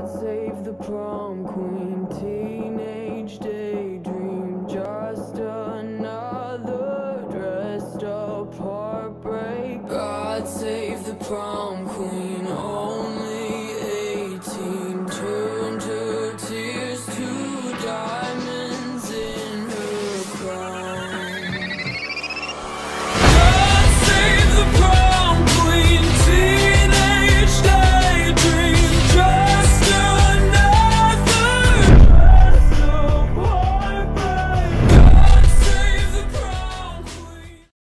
God save the prom queen, teenage daydream, just another dressed up heartbreak. God save the prom queen. Oh,